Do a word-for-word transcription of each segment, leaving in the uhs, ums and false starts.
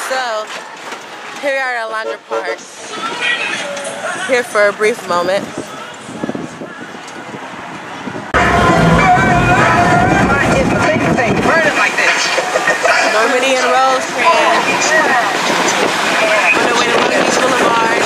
So, here we are at Alondra Park. Here for a brief moment. Normandy and Rosecrans on the way to Long Beach Boulevard.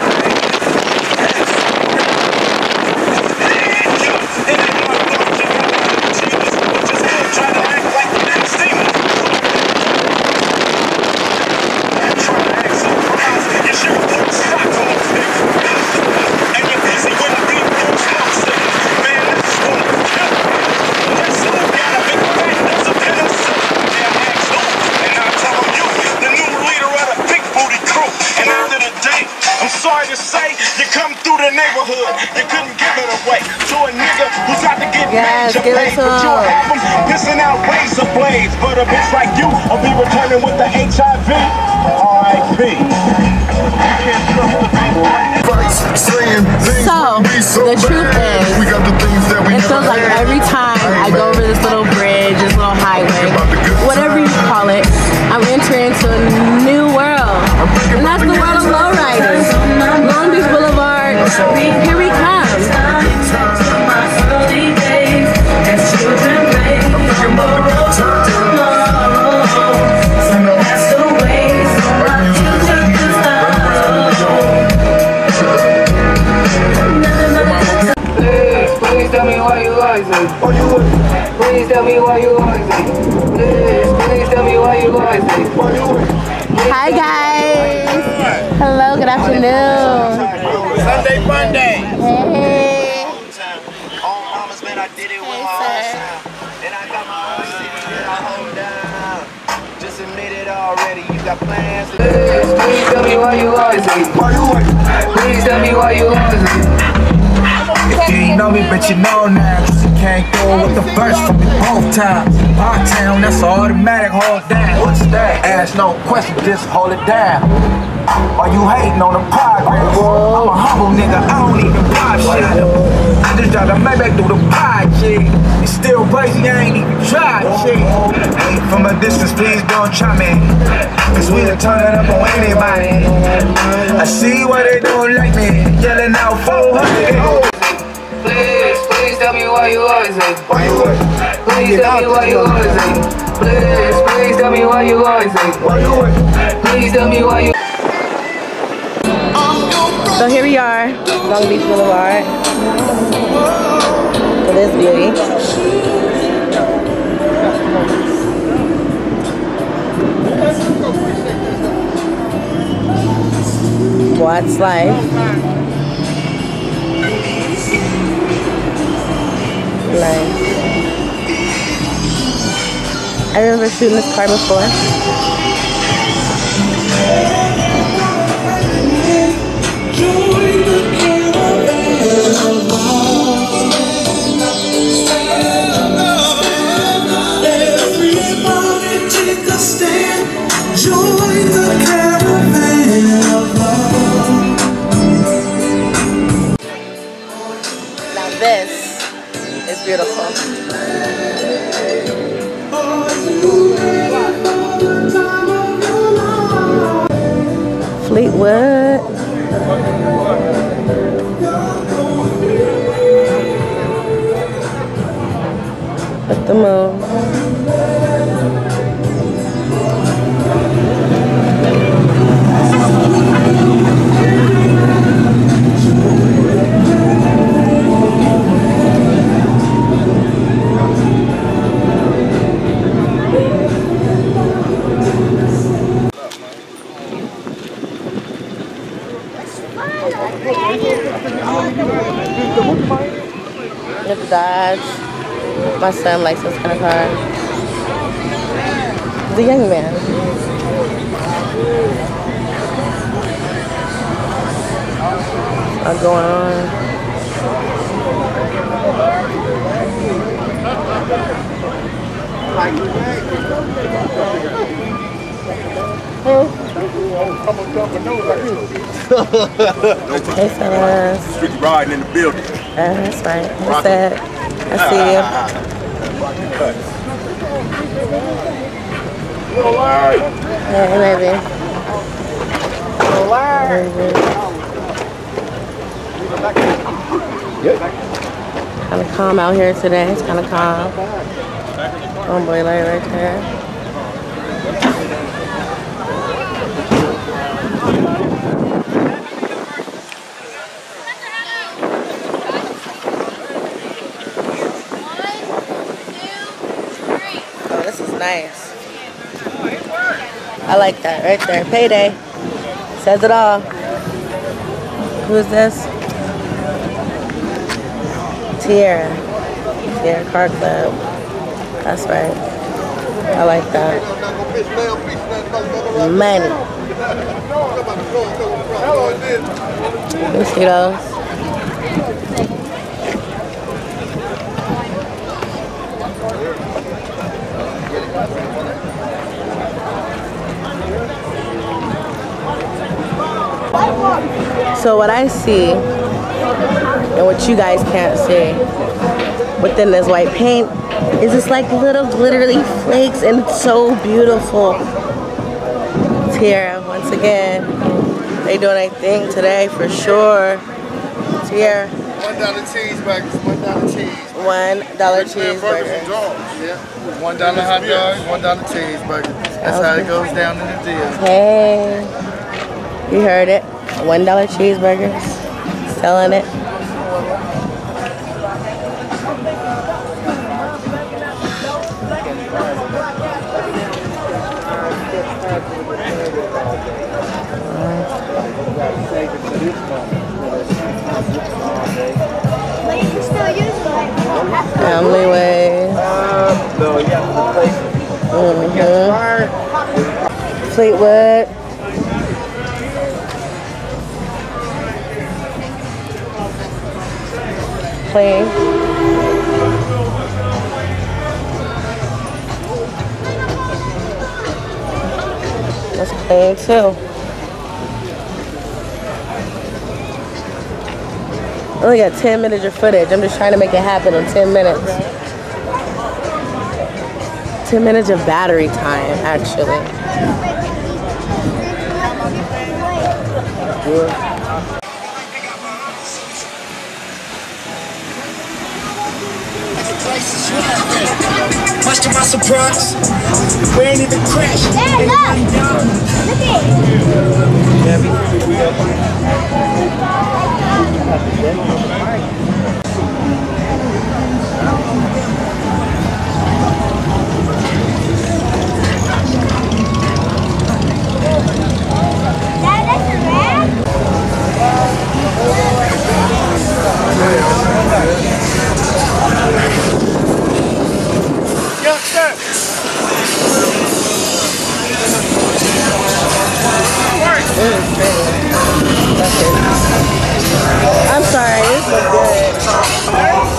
You couldn't give it away to a nigga who's got to get yes, major paid, but you'll have him pissing out razor blades. But a bitch like you will be returning with the H I V. R I P So, the truth is, it feels like every time I go over this little bridge, this little highway, whatever you call it, I'm entering into a new world. And that's the world of lowriders. Long Beach Boulevard, here we come. Please tell me why you like it. Please tell me why you like it. Please, please tell me why you like it. Hi guys. Hello, good afternoon. Sunday fun day. Hey. All mamas, man, I did it with my own sound. And I got my own city that I hold down. Just admit it already, you got plans. Please, please tell me why you like it. Please tell me why you like it. If you ain't know me, but you know now, cause you can't go with the first from me both times. Our town, that's automatic, hold down. What's that? Ask no question, just hold it down. Are you hating on the progress? I'm a humble nigga, I don't even pop shit. I just drive a Maybach through the project. It's still crazy, I ain't even tried shit. Hey, from a distance, please don't try me, cause we done turn it up on anybody. I see why they don't like me, yelling out four hundred. Please, please tell me why you always hate. Why you hate? Please tell me why you always hate. Please, please tell me why you always hate. Why you hate? Please tell me why you. So here we are, Long Beach Boulevard. For this beauty. What's life? Nice. I remember shooting this car before. Everybody take a stand. Join the caravan of love. Now this is beautiful. Fleetwood. Put the move. It's Dodge. My son likes this kind of car. He's a young man. What's going on? Hey fellas. Street riding in the building. Uh, that's right. What's that? I see you. Little Larry. Hey, baby. Little Larry. Kind of calm out here today. It's kind of calm. Homeboy light right there. Oh, this is nice. I like that right there. Payday. Says it all. Who is this? Tierra. Tierra Car Club. That's right. I like that. Money. You see those? So what I see, and what you guys can't see, within this white paint, is just like little glittery flakes, and it's so beautiful. Tierra, once again, they doing a thing today for sure. Tierra. One dollar cheeseburgers, one dollar cheese. One dollar cheeseburger. Yeah. One dollar hot dogs, one dollar cheeseburger. That's how it goes down in the deal. Hey, you heard it. One dollar cheeseburgers, selling it. Family Way. Mm-hmm. Fleetwood. Clean. That's clean too. I only got ten minutes of footage. I'm just trying to make it happen in ten minutes. ten minutes of battery time, actually. Much to my surprise, we ain't even crashed. Hey, look! Look at Dad, that's a rat? I'm sorry, this looks good.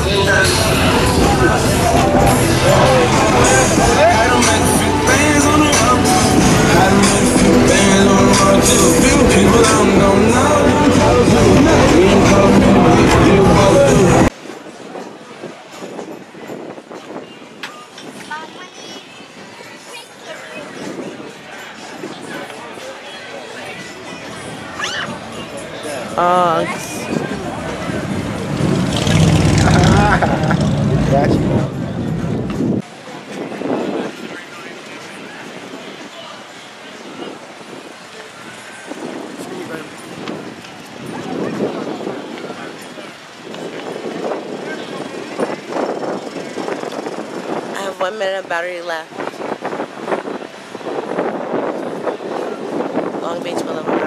Oh, Got you. I have one minute of battery left. Long Beach Boulevard.